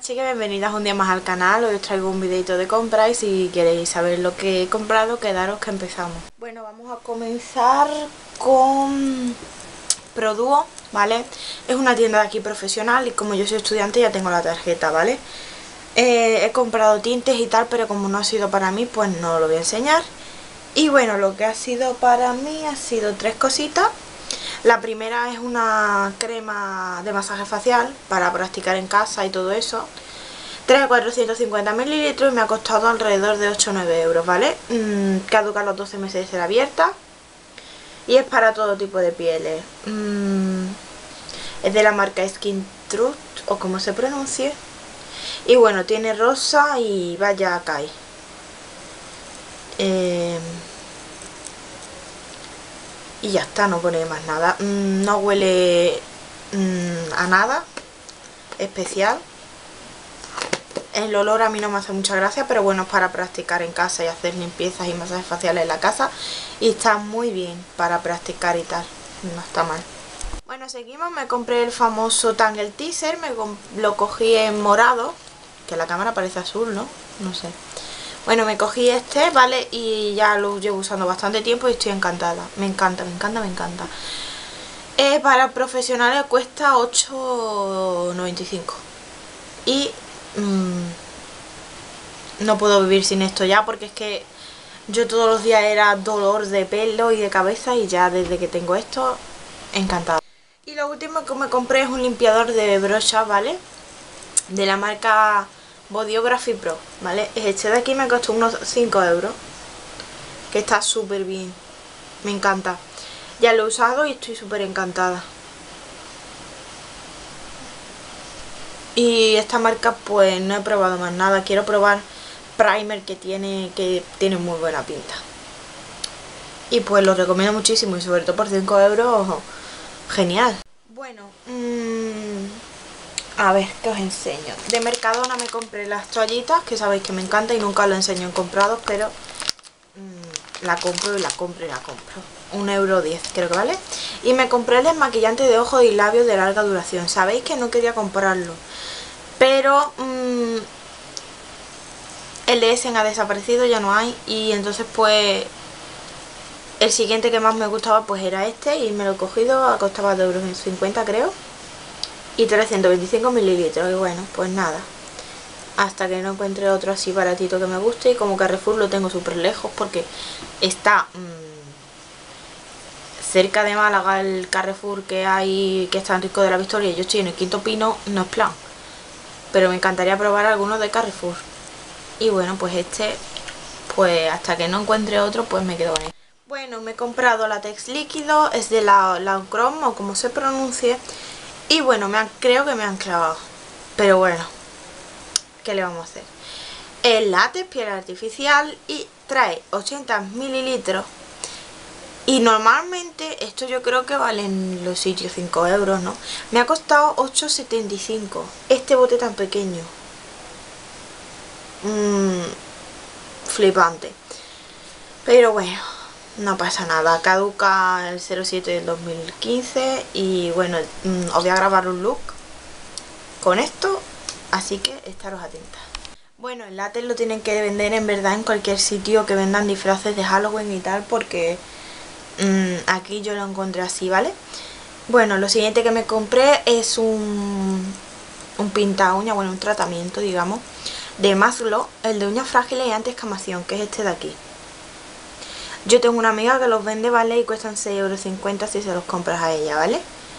chicas, bienvenidas un día más al canal. Hoy os traigo un videito de compra y si queréis saber lo que he comprado, quedaros que empezamos. Bueno, vamos a comenzar con Produo, ¿vale? Es una tienda de aquí profesional y como yo soy estudiante ya tengo la tarjeta, ¿vale? He comprado tintes y tal, pero como no ha sido para mí, pues no lo voy a enseñar. Y bueno, lo que ha sido para mí ha sido tres cositas. La primera es una crema de masaje facial para practicar en casa y todo eso. 3 a 450 mililitros y me ha costado alrededor de 8 o 9 euros, ¿vale? Caduca a los 12 meses de ser abierta. Y es para todo tipo de pieles. Es de la marca Skin Truth, o como se pronuncie. Y bueno, tiene rosa y vaya Kai. Y ya está, no pone más nada. No huele a nada especial. El olor a mí no me hace mucha gracia, pero bueno, es para practicar en casa y hacer limpiezas y masajes faciales en la casa. Y está muy bien para practicar y tal, no está mal. Bueno, seguimos, me compré el famoso Tangle Teaser, lo cogí en morado, que la cámara parece azul, ¿no? No sé. Bueno, me cogí este, ¿vale? Y ya lo llevo usando bastante tiempo y estoy encantada. Me encanta, me encanta, me encanta. Para profesionales cuesta 8,95. Y no puedo vivir sin esto ya, porque es que yo todos los días era dolor de pelo y de cabeza y ya desde que tengo esto, encantada. Y lo último que me compré es un limpiador de brocha, ¿vale? De la marca Bodyography Pro, ¿vale? Este de aquí me costó unos 5 euros, que está súper bien, me encanta. Ya lo he usado y estoy súper encantada. Y esta marca pues no he probado más nada, quiero probar primer que tiene muy buena pinta. Y pues lo recomiendo muchísimo y sobre todo por 5 euros, genial. Bueno, a ver, ¿qué os enseño? De Mercadona me compré las toallitas, que sabéis que me encanta y nunca lo enseño en comprados, pero la compro y la compro y la compro. 1,10 € creo que vale. Y me compré el desmaquillante de ojos y labios de larga duración. Sabéis que no quería comprarlo, pero el de Essen ha desaparecido, ya no hay. Y entonces pues el siguiente que más me gustaba pues era este y me lo he cogido, costaba 2,50 € creo. Y 325 mililitros y bueno, pues nada, hasta que no encuentre otro así baratito que me guste. Y como Carrefour lo tengo súper lejos porque está cerca de Málaga el Carrefour que hay, que está en Rico de la Victoria, y yo estoy en el Quinto Pino, no es plan, pero me encantaría probar algunos de Carrefour. Y bueno, pues este, pues hasta que no encuentre otro, pues me quedo con él. Bueno, me he comprado látex líquido, es de la Lancôme o como se pronuncie. Y bueno, creo que me han clavado, pero bueno, ¿qué le vamos a hacer? El látex, piel artificial, y trae 80 mililitros. Y normalmente esto yo creo que vale en los sitios 5 euros, ¿no? Me ha costado 8,75 este bote tan pequeño. Flipante. Pero bueno, no pasa nada, caduca el 07 del 2015 y bueno, os voy a grabar un look con esto, así que estaros atentas. Bueno, el látex lo tienen que vender en verdad en cualquier sitio que vendan disfraces de Halloween y tal, porque aquí yo lo encontré así, ¿vale? Bueno, lo siguiente que me compré es un pinta uña, bueno, un tratamiento, digamos, de Max Glow, el de uñas frágiles y anti-escamación, que es este de aquí. Yo tengo una amiga que los vende, ¿vale? Y cuestan 6,50 € si se los compras a ella, ¿vale?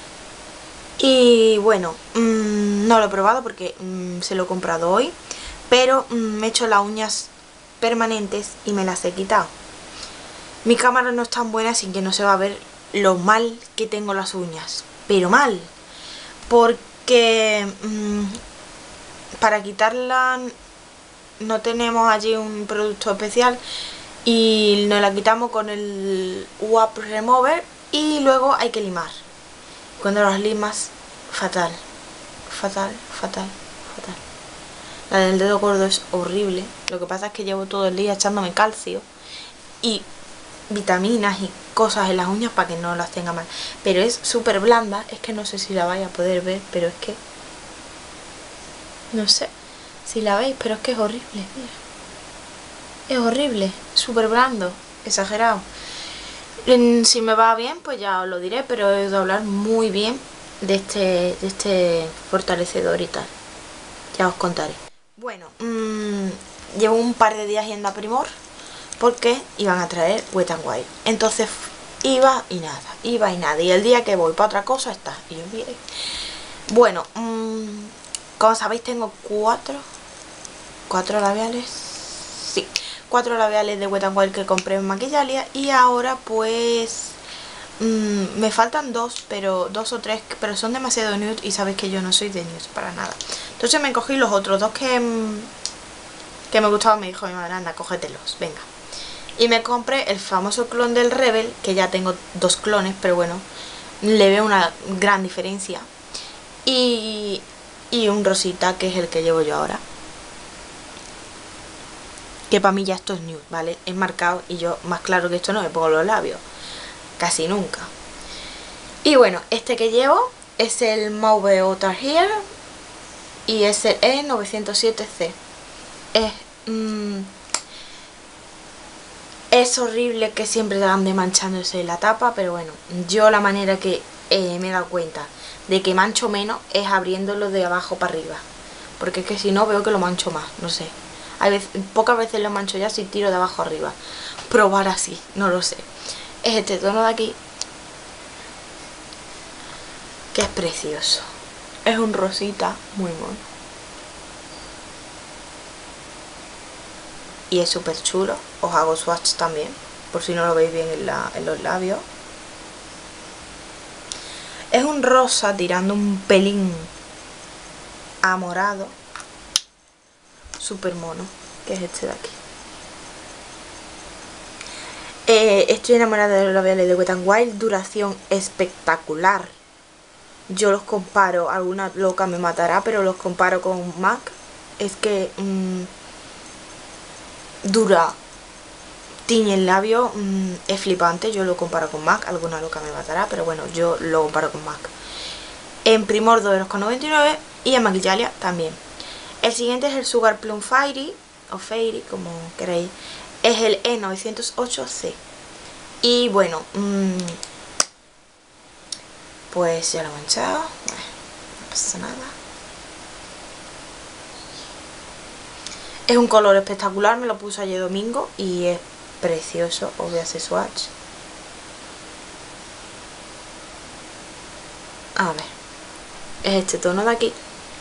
Y bueno, no lo he probado porque se lo he comprado hoy, pero me he hecho las uñas permanentes y me las he quitado. Mi cámara no es tan buena, así que no se va a ver lo mal que tengo las uñas, pero mal, porque para quitarla no tenemos allí un producto especial y nos la quitamos con el Wap Remover y luego hay que limar. Cuando las limas, fatal, fatal, fatal, fatal. La del dedo gordo es horrible. Lo que pasa es que llevo todo el día echándome calcio y vitaminas y cosas en las uñas para que no las tenga mal. Pero es súper blanda, es que no sé si la vais a poder ver, pero es que No sé si la veis, pero es que es horrible, mira. Es horrible, súper blando, exagerado. Si me va bien, pues ya os lo diré, pero he de hablar muy bien de este fortalecedor y tal. Ya os contaré. Bueno, llevo un par de días yendo a Primor porque iban a traer Wet n Wild. Entonces iba y nada. Y el día que voy para otra cosa está. Y yo miré. Bueno, como sabéis tengo cuatro labiales. Sí, 4 labiales de Wet n Wild que compré en Maquillalia. Y ahora pues me faltan 2, pero 2 o 3, pero son demasiado nude y sabéis que yo no soy de nude para nada. Entonces me cogí los otros 2 que me gustaban. Me dijo mi madre, anda, cógetelos, venga. Y me compré el famoso clon del Rebel, que ya tengo 2 clones, pero bueno, le veo una gran diferencia. Y un rosita, que es el que llevo yo ahora. Que para mí ya esto es nude, ¿vale? Es marcado y yo más claro que esto no me pongo los labios. Casi nunca. Y bueno, este que llevo es el Mauve Outer Here y es el E907C. Es horrible que siempre ande manchándose la tapa, pero bueno, yo la manera que me he dado cuenta de que mancho menos es abriéndolo de abajo para arriba. Porque es que si no veo que lo mancho más, no sé. Pocas veces lo mancho ya si tiro de abajo arriba. Probar así, no lo sé. Es este tono de aquí, que es precioso. Es un rosita muy mono. Y es súper chulo. Os hago swatch también, por si no lo veis bien en los labios. Es un rosa tirando un pelín a morado. Súper mono, que es este de aquí. Estoy enamorada de los labiales de Wet n Wild. Duración espectacular. Yo los comparo, alguna loca me matará, pero los comparo con MAC. Es que dura, tiñe el labio, es flipante. Yo lo comparo con MAC, alguna loca me matará, pero bueno, yo lo comparo con MAC. En Primor 2,99 € y en Maquillalia también. El siguiente es el Sugar Plum Fairy, o Fairy, como queréis. Es el E908C. Y bueno, pues ya lo he manchado. Bueno, no pasa nada. Es un color espectacular, me lo puse ayer domingo y es precioso. Os voy a hacer swatch. A ver, es este tono de aquí.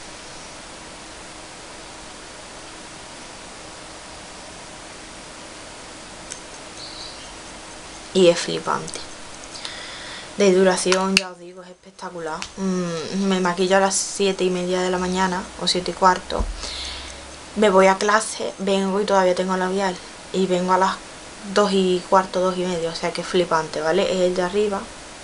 Y es flipante. De duración, ya os digo, es espectacular. Me maquillo a las 7:30 de la mañana o 7:15. Me voy a clase, vengo y todavía tengo labial. Y vengo a las 2:15, 2:30, o sea que es flipante, ¿vale? Es el de arriba.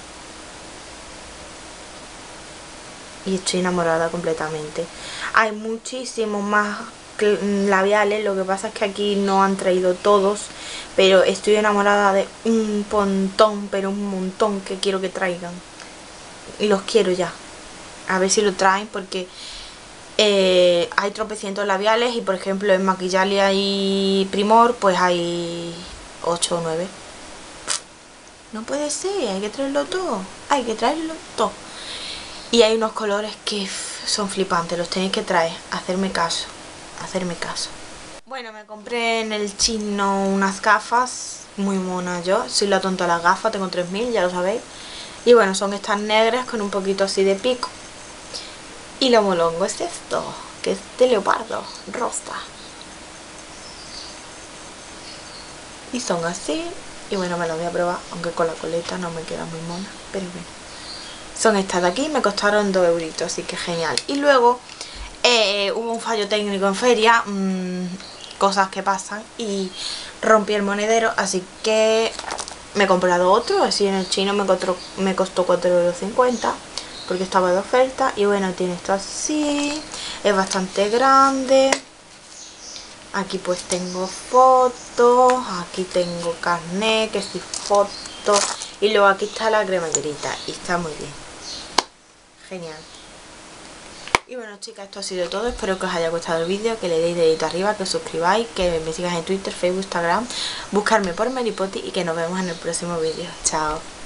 Y estoy enamorada completamente. Hay muchísimos más labiales, lo que pasa es que aquí no han traído todos, pero estoy enamorada de un montón, pero un montón que quiero que traigan. Y los quiero ya. A ver si lo traen porque hay tropecientos labiales y por ejemplo en Maquillalia y Primor pues hay 8 o 9. No puede ser, hay que traerlo todo. Hay que traerlo todo. Y hay unos colores que son flipantes, los tenéis que traer. Hacerme caso. Bueno, me compré en el chino unas gafas muy monas. Yo soy la tonta de las gafas, tengo 3000, ya lo sabéis. Y bueno, son estas negras con un poquito así de pico. Y lo molongo es esto, que es de leopardo, rosa. Y son así. Y bueno, me lo voy a probar, aunque con la coleta no me queda muy mona, pero bueno. Son estas de aquí, me costaron 2 euritos, así que genial. Y luego hubo un fallo técnico en feria, cosas que pasan, y rompí el monedero, así que me he comprado otro, así en el chino me costó 4,50 €, porque estaba de oferta. Y bueno, tiene esto así, es bastante grande. Aquí pues tengo fotos, aquí tengo carnet, que sí, fotos, y luego aquí está la cremallerita y está muy bien. Genial. Y bueno chicas, esto ha sido todo, espero que os haya gustado el vídeo, que le deis dedito arriba, que os suscribáis, que me sigáis en Twitter, Facebook, Instagram, buscarme por Meripoti y que nos vemos en el próximo vídeo. Chao.